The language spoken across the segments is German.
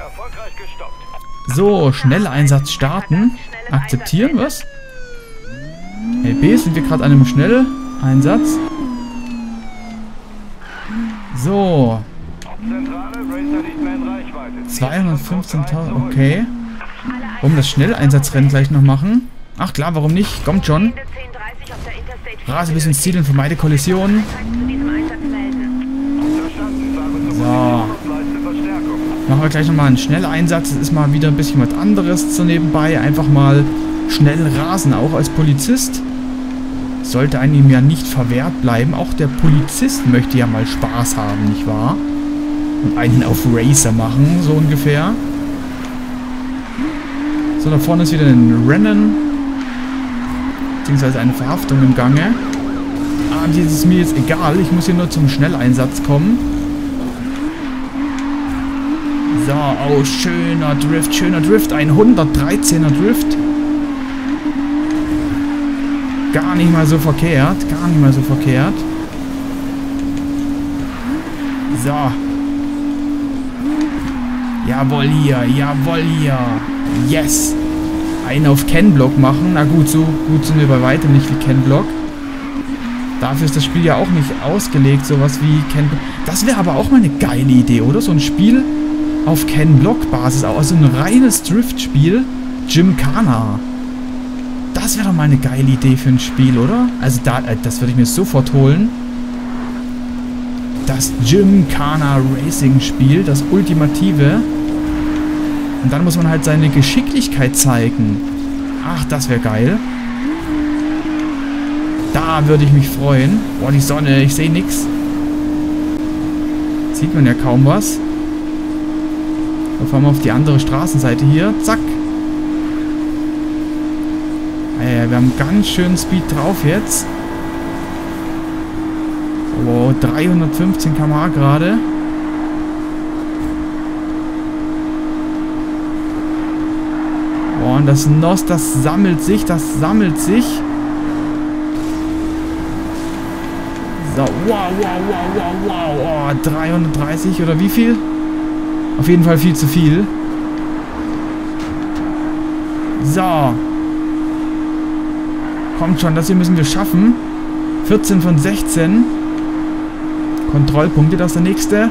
So, Schnelleinsatz starten. Akzeptieren, was? LB, sind wir gerade an einem Schnelleinsatz? So. 215.000, okay. Wollen wir das Schnelleinsatzrennen gleich noch machen? Ach klar, warum nicht? Kommt schon. Rase bis ins Ziel und vermeide Kollisionen. So. Machen wir gleich nochmal einen Schnelleinsatz. Das ist mal wieder ein bisschen was anderes so nebenbei. Einfach mal schnell rasen, auch als Polizist. Sollte einem ja nicht verwehrt bleiben. Auch der Polizist möchte ja mal Spaß haben, nicht wahr? Und einen auf Racer machen, so ungefähr. So, da vorne ist wieder ein Rennen. Beziehungsweise eine Verhaftung im Gange. Ah, das ist mir jetzt egal. Ich muss hier nur zum Schnelleinsatz kommen. So, oh, schöner Drift, schöner Drift. Ein 113er Drift. Gar nicht mal so verkehrt. Gar nicht mal so verkehrt. So. Jawohl hier, jawohl hier. Yes. Einen auf Ken-Block machen. Na gut, so gut sind wir bei weitem nicht wie Ken-Block. Dafür ist das Spiel ja auch nicht ausgelegt, sowas wie Ken-Block. Das wäre aber auch mal eine geile Idee, oder? So ein Spiel auf Ken-Block-Basis. Also ein reines Drift-Spiel. Gymkhana. Das wäre doch mal eine geile Idee für ein Spiel, oder? Also das würde ich mir sofort holen. Das Gymkhana Racing Spiel, das Ultimative. Und dann muss man halt seine Geschicklichkeit zeigen. Ach, das wäre geil. Da würde ich mich freuen. Boah, die Sonne, ich sehe nichts. Sieht man ja kaum was. Dann fahren wir auf die andere Straßenseite hier. Zack. Wir haben ganz schön Speed drauf jetzt. Oh, 315 km/h gerade. Oh, und das NOS, das sammelt sich, das sammelt sich. So, wow, wow, wow, wow, wow. Oh, 330 oder wie viel? Auf jeden Fall viel zu viel. So. Kommt schon, das hier müssen wir schaffen. 14 von 16. Kontrollpunkte, das ist der nächste.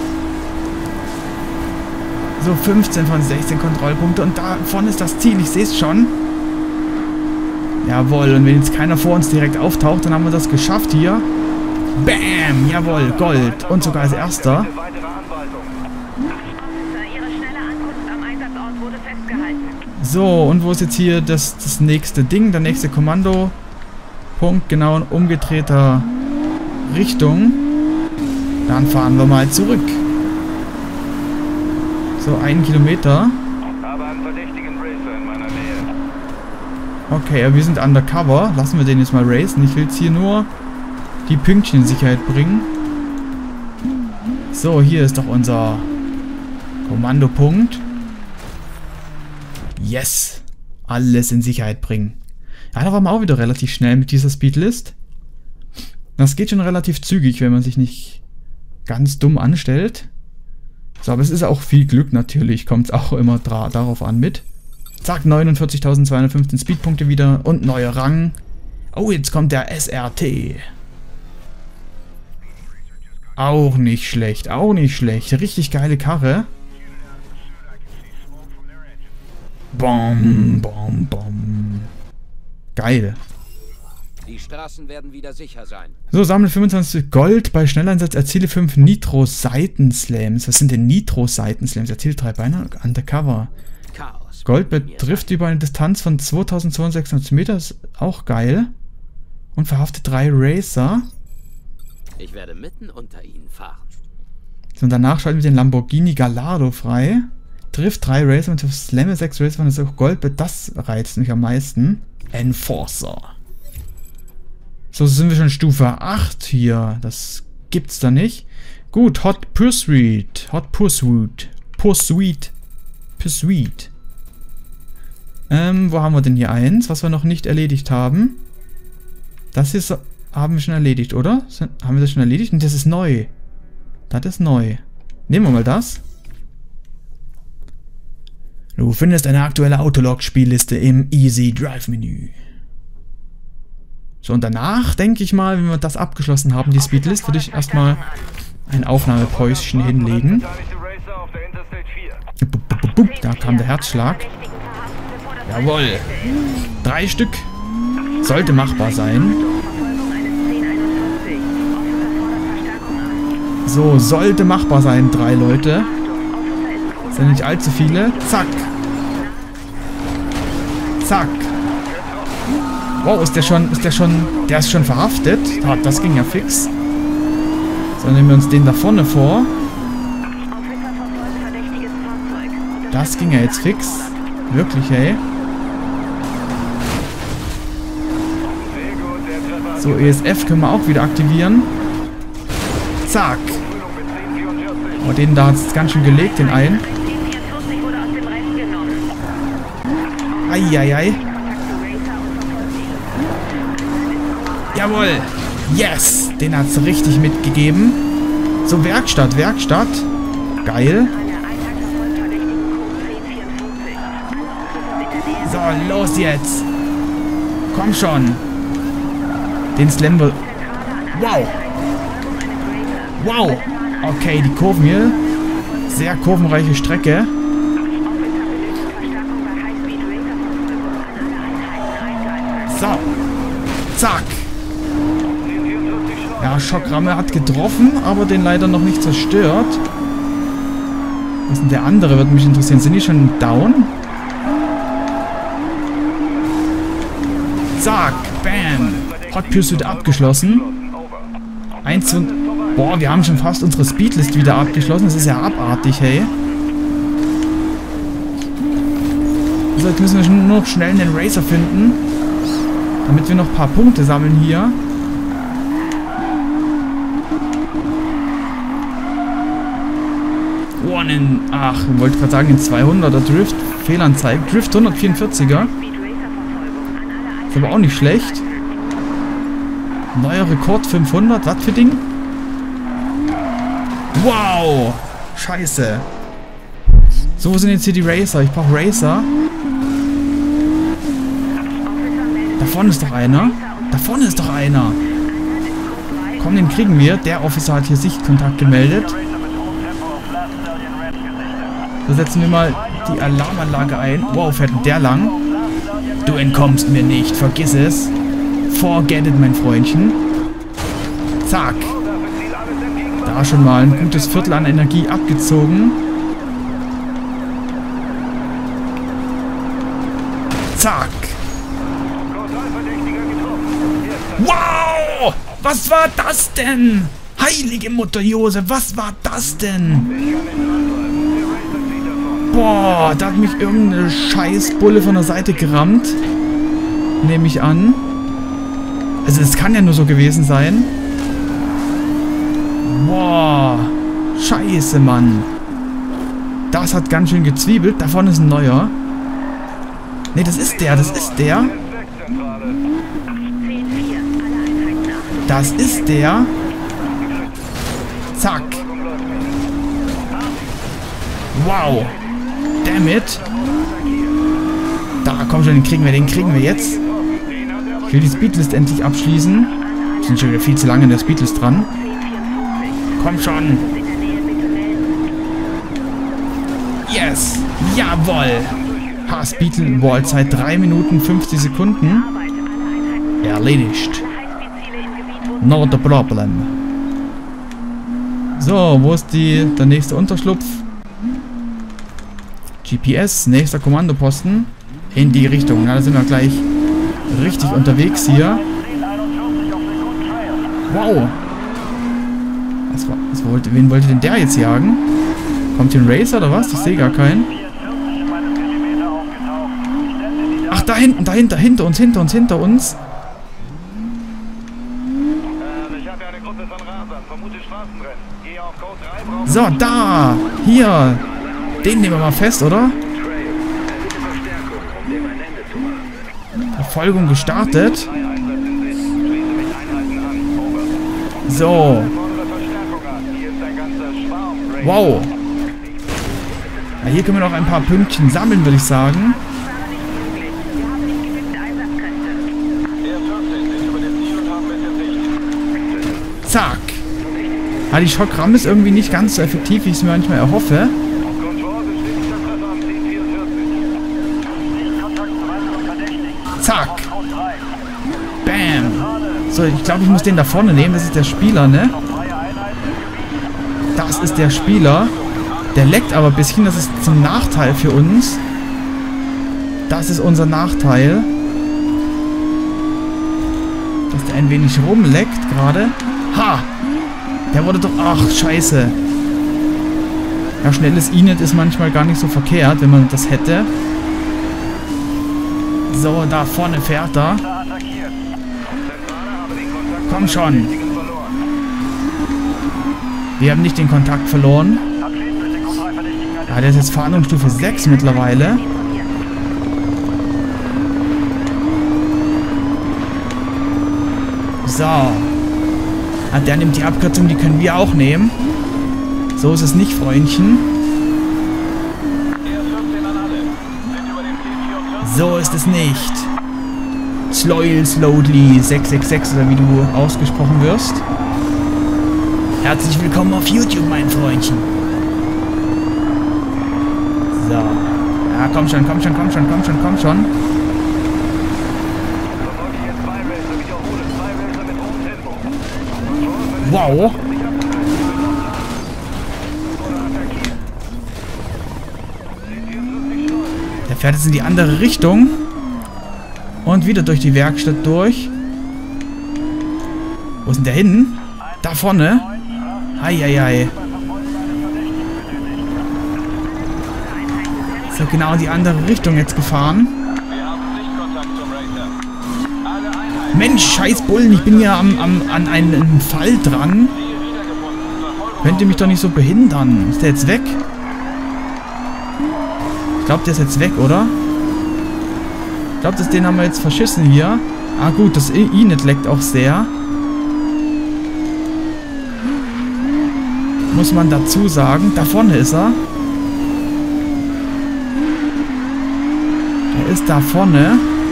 So, 15 von 16 Kontrollpunkte. Und da vorne ist das Ziel, ich sehe es schon. Jawohl, und wenn jetzt keiner vor uns direkt auftaucht, dann haben wir das geschafft hier. Bam, jawohl, Gold. Und sogar als erster. So, und wo ist jetzt hier das nächste Ding, der nächste Kommandopunkt, genau in umgedrehter Richtung. Dann fahren wir mal zurück. So, 1 Kilometer. Okay, wir sind undercover. Lassen wir den jetzt mal racen. Ich will jetzt hier nur die Pünktchen in Sicherheit bringen. So, hier ist doch unser Kommandopunkt. Yes! Alles in Sicherheit bringen. Ja, da waren wir auch wieder relativ schnell mit dieser Speedlist. Das geht schon relativ zügig, wenn man sich nicht ganz dumm anstellt. So, aber es ist auch viel Glück natürlich. Kommt es auch immer darauf an mit. Zack, 49.215 Speedpunkte wieder und neuer Rang. Oh, jetzt kommt der SRT. Auch nicht schlecht, auch nicht schlecht. Richtig geile Karre. Bom, bom, bom. Geil. Die Straßen werden wieder sicher sein. So, sammle 25 Gold bei Schnelleinsatz, erziele 5 Nitro-Seitenslams. Was sind denn Nitro-Seitenslams? Erziele 3 Beine, Undercover. Chaos. Gold betrifft über eine Distanz von 2600 Meter, ist auch geil. Und verhaftet 3 Racer. Ich werde mitten unter ihnen fahren. So, und danach schalten wir den Lamborghini Gallardo frei. Trifft 3 Racer und Slamme 6 Racer, das ist auch Gold, das reizt mich am meisten. Enforcer. So, sind wir schon Stufe 8 hier. Das gibt's da nicht. Gut, Hot Pursuit. Hot Pursuit. Pursuit. Pursuit. Wo haben wir denn hier eins, was wir noch nicht erledigt haben? Das hier haben wir schon erledigt, oder? Haben wir das schon erledigt? Und das ist neu. Das ist neu. Nehmen wir mal das. Du findest eine aktuelle Autolog-Spielliste im Easy Drive-Menü. So, und danach, denke ich mal, wenn wir das abgeschlossen haben, die Speedlist, würde ich erstmal ein Aufnahmepäuschen hinlegen. Da kam der Herzschlag. Jawohl. 3 Stück. Sollte machbar sein. So, sollte machbar sein, 3 Leute. Sind nicht allzu viele. Zack. Zack. Wow, der ist schon verhaftet. Das ging ja fix. So, nehmen wir uns den da vorne vor. Das ging ja jetzt fix. Wirklich, ey. So, ESF können wir auch wieder aktivieren. Zack. Oh, den da hat es ganz schön gelegt, den einen. Eieiei. Jawohl. Yes. Den hat es richtig mitgegeben. So, Werkstatt. Geil. So, los jetzt. Komm schon. Den Slam wir... Wow. Wow. Okay, die Kurven hier. Sehr kurvenreiche Strecke. So. Zack. Ja, Schockramme hat getroffen, aber den leider noch nicht zerstört. Was ist denn der andere? Würde mich interessieren. Sind die schon down? Zack. Bam. Hot Pursuit abgeschlossen. 1 und... Boah, wir haben schon fast unsere Speedlist wieder abgeschlossen. Das ist ja abartig, hey. So, jetzt müssen wir nur noch schnell einen Racer finden. Damit wir noch ein paar Punkte sammeln hier. Oh, ich wollte gerade sagen, in 200er Drift. Fehlanzeige. Drift 144er. Ist aber auch nicht schlecht. Neuer Rekord 500. Was für Ding? Wow! Scheiße. So, wo sind jetzt hier die Racer? Ich brauche Racer. Da vorne ist doch einer. Komm, den kriegen wir. Der Officer hat hier Sichtkontakt gemeldet. So, setzen wir mal die Alarmanlage ein. Wow, fährt denn der lang? Du entkommst mir nicht. Vergiss es. Forget it, mein Freundchen. Zack. Da schon mal ein gutes Viertel an Energie abgezogen. Zack. Wow! Was war das denn? Heilige Mutter Jose, was war das denn? Boah, da hat mich irgendeine Scheißbulle von der Seite gerammt. Nehme ich an. Also es kann ja nur so gewesen sein. Boah. Scheiße, Mann. Das hat ganz schön gezwiebelt. Da vorne ist ein neuer. Ne, das ist der. Das ist der. Zack. Wow. Damn it. Da, komm schon, den kriegen wir jetzt. Ich will die Speedlist endlich abschließen. Wir sind schon wieder viel zu lange in der Speedlist dran. Komm schon. Yes. Jawohl. Speedball-Zeit 3 Minuten 50 Sekunden. Erledigt. Not a problem. So, wo ist der nächste Unterschlupf? GPS, nächster Kommandoposten. In die Richtung. Na, da sind wir gleich richtig unterwegs hier. Wow. Wen wollte denn der jetzt jagen? Kommt hier ein Racer oder was? Ich sehe gar keinen. Ach, da hinten, hinter uns. So, da! Hier! Den nehmen wir mal fest, oder? Verfolgung gestartet. So. Wow. Ja, hier können wir noch ein paar Pünktchen sammeln, würde ich sagen. Zack. Ja, die Schockramme ist irgendwie nicht ganz so effektiv, wie ich es mir manchmal erhoffe. Zack. Bam. So, ich glaube, ich muss den da vorne nehmen. Das ist der Spieler, ne? Das ist der Spieler. Der leckt aber ein bisschen. Das ist zum Nachteil für uns. Das ist unser Nachteil. Dass der ein wenig rumleckt gerade. Ha! Der wurde doch... Ach, scheiße. Ja, schnelles Inet ist manchmal gar nicht so verkehrt, wenn man das hätte. So, da vorne fährt er. Komm schon. Wir haben nicht den Kontakt verloren. Ja, der ist jetzt Fahndungsstufe 6 mittlerweile. So. Ah, der nimmt die Abkürzung, die können wir auch nehmen. So ist es nicht, Freundchen. So ist es nicht. Slowly 666 oder wie du ausgesprochen wirst. Herzlich willkommen auf YouTube, mein Freundchen. So. Ja, komm schon. Wow. Der fährt jetzt in die andere Richtung. Und wieder durch die Werkstatt durch. Wo ist denn der hin? Da vorne. Eieiei. Ist ja genau in die andere Richtung jetzt gefahren. Mensch, scheiß Bullen, ich bin ja an einem Fall dran. Könnt ihr mich doch nicht so behindern. Ist der jetzt weg? Ich glaube, der ist jetzt weg, oder? Ich glaube, den haben wir jetzt verschissen hier. Ah gut, das Inet leckt auch sehr. Muss man dazu sagen. Da vorne ist er. Der ist da vorne.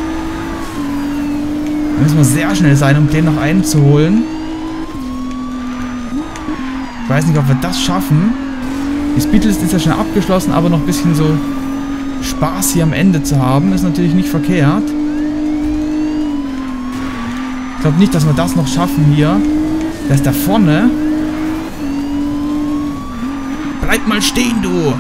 Da müssen wir sehr schnell sein, um den noch einzuholen. Ich weiß nicht, ob wir das schaffen. Die Speedlist ist ja schon abgeschlossen, aber noch ein bisschen so Spaß hier am Ende zu haben, ist natürlich nicht verkehrt. Ich glaube nicht, dass wir das noch schaffen hier. Der ist da vorne. Bleib mal stehen, du!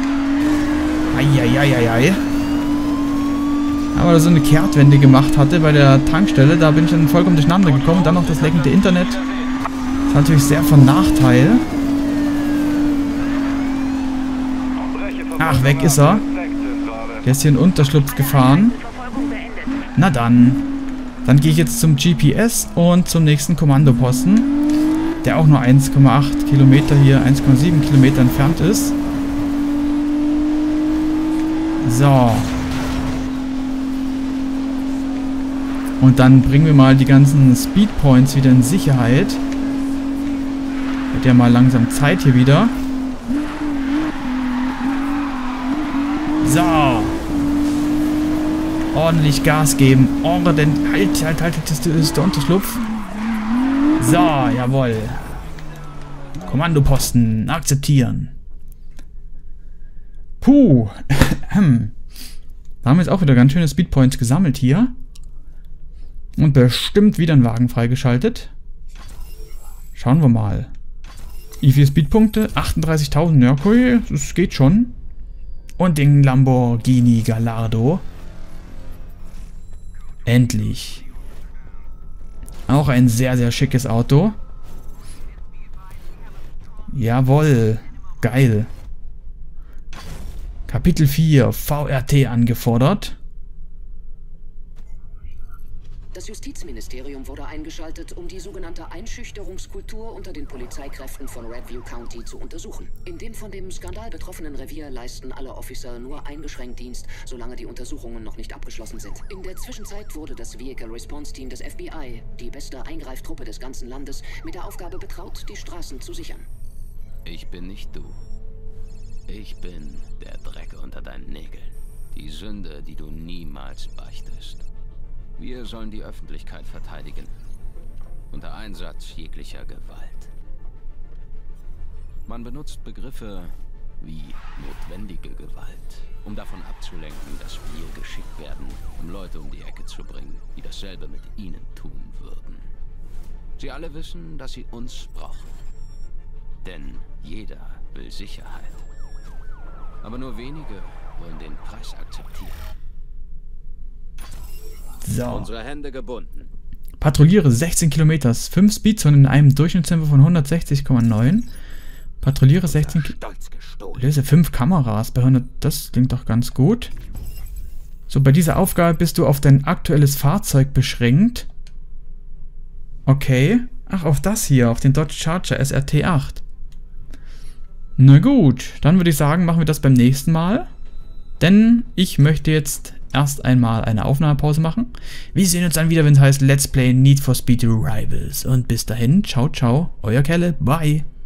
Eieieiei. Aber so eine Kehrtwende gemacht hatte bei der Tankstelle, da bin ich dann vollkommen durcheinander gekommen. Dann noch das leckende Internet. Das ist natürlich sehr von Nachteil. Ach, weg ist er. Der ist hier in den Unterschlupf gefahren. Na dann. Dann gehe ich jetzt zum GPS und zum nächsten Kommandoposten, der auch nur 1,8 Kilometer hier, 1,7 Kilometer entfernt ist. So. Und dann bringen wir mal die ganzen Speedpoints wieder in Sicherheit. Wird ja mal langsam Zeit hier wieder. So. Ordentlich Gas geben. Halt, das ist der Unterschlupf. So, jawohl. Kommandoposten akzeptieren. Puh. Da haben wir jetzt auch wieder ganz schöne Speedpoints gesammelt hier. Und bestimmt wieder einen Wagen freigeschaltet. Schauen wir mal. Wie viele Speedpunkte? 38.000. Ja, okay, das geht schon. Und den Lamborghini Gallardo. Endlich. Auch ein sehr, sehr schickes Auto. Jawohl. Geil. Kapitel 4. VRT angefordert. Das Justizministerium wurde eingeschaltet, um die sogenannte Einschüchterungskultur unter den Polizeikräften von Redview County zu untersuchen. In dem von dem Skandal betroffenen Revier leisten alle Officer nur eingeschränkt Dienst, solange die Untersuchungen noch nicht abgeschlossen sind. In der Zwischenzeit wurde das Vehicle Response Team des FBI, die beste Eingreiftruppe des ganzen Landes, mit der Aufgabe betraut, die Straßen zu sichern. Ich bin nicht du. Ich bin der Dreck unter deinen Nägeln. Die Sünde, die du niemals beichtest. Wir sollen die Öffentlichkeit verteidigen. Unter Einsatz jeglicher Gewalt. Man benutzt Begriffe wie notwendige Gewalt, um davon abzulenken, dass wir geschickt werden, um Leute um die Ecke zu bringen, die dasselbe mit ihnen tun würden. Sie alle wissen, dass sie uns brauchen. Denn jeder will Sicherheit. Aber nur wenige wollen den Preis akzeptieren. So. Unsere Hände gebunden. Patrouilliere 16 Kilometer. 5 Speedzonen in einem Durchschnittstempo von 160,9. Patrouilliere 16 Stolz gestohlen. Löse 5 Kameras bei 100. Das klingt doch ganz gut. So, bei dieser Aufgabe bist du auf dein aktuelles Fahrzeug beschränkt. Okay. Ach, auf das hier, auf den Dodge Charger SRT 8. Na gut, dann würde ich sagen, machen wir das beim nächsten Mal. Denn ich möchte jetzt erst einmal eine Aufnahmepause machen. Wir sehen uns dann wieder, wenn es heißt Let's Play Need for Speed Rivals. Und bis dahin, ciao, ciao, euer Kelle, bye.